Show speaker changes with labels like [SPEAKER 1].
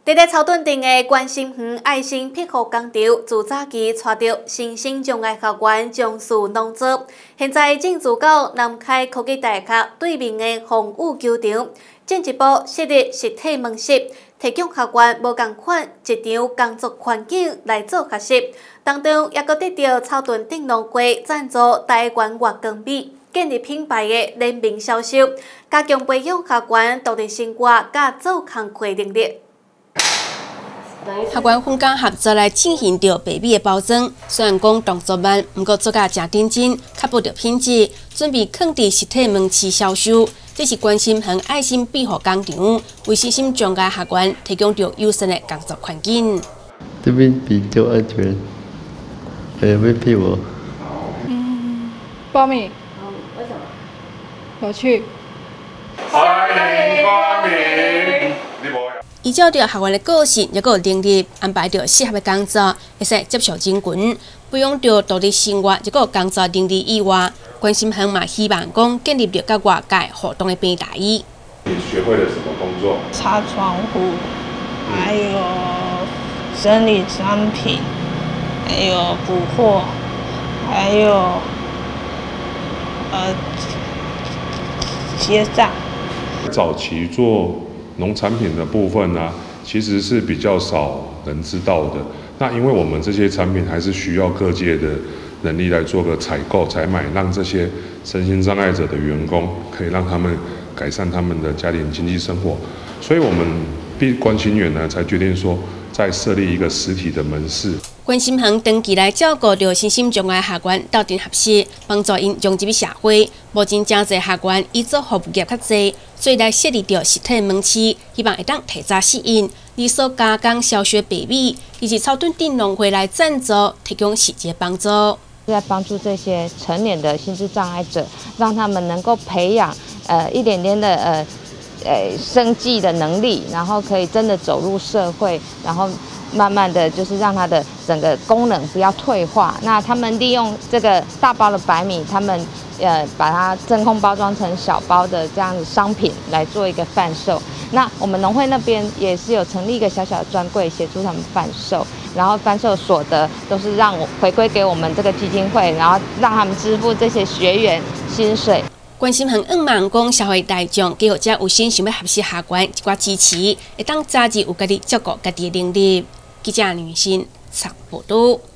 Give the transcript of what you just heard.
[SPEAKER 1] 伫咧草屯镇的关心园爱心庇护工厂，自早期带着身心障碍学员从事农作，现在正自到南开科技大学对面的防务球场，进一步设立实体门市，提供学员无同款一场工作环境来做学习。当中也阁得到草屯镇农会赞助台湾月光米。 建立品牌的联名销售，加强培养学员独立生活甲做工课能力。
[SPEAKER 2] 学员分工合作来进行着白米的包装，虽然讲动作慢，不过做甲真认真，确保着品质，准备放伫实体门市销售。这是关心和爱心庇护工厂为身心障碍学员提供着友善的工作环境。
[SPEAKER 3] 这边比较安全，还有没骗我？
[SPEAKER 4] 报名。
[SPEAKER 1] 为什么？
[SPEAKER 4] 有趣。
[SPEAKER 5] 欢迎光临。
[SPEAKER 2] 依照着学员的个性，也有能力，安排着适合的工作，会使接受人群，培养着独立生活，也有工作能力以外，关心行嘛希望讲建立着甲外界互动的平台。
[SPEAKER 5] 你学会了什么工作？
[SPEAKER 6] 擦窗户，还有整理商品，还有补货，还有。 结账。
[SPEAKER 5] 早期做农产品的部分呢，其实是比较少人知道的。那因为我们这些产品还是需要各界的能力来做个采购、采买，让这些身心障碍者的员工可以让他们改善他们的家庭经济生活。所以我们关心园呢，才决定说再设立一个实体的门市。
[SPEAKER 2] 关心行长期来照顾着身心障碍学员斗阵合适，帮助因融入社会。目前真侪学员以做服务业较济，所以来设立着实体门市，希望会当提早适应。而所加工销售白米，以及草屯镇农会来赞助，提供实际帮助。
[SPEAKER 7] 在帮助这些成年的心智障碍者，让他们能够培养一点点的生计的能力，然后可以真的走入社会，然后。 慢慢的就是让它的整个功能不要退化。那他们利用这个大包的白米，他们把它真空包装成小包的这样的商品来做一个贩售。那我们农会那边也是有成立一个小小的专柜，协助他们贩售，然后贩售所得都是让我回归给我们这个基金会，然后让他们支付这些学员薪水。
[SPEAKER 2] 关心和望讲社会大众，给予者有心想要合适学员一寡支持，会当早日有家己照顾家己的能力。记者女性采报道。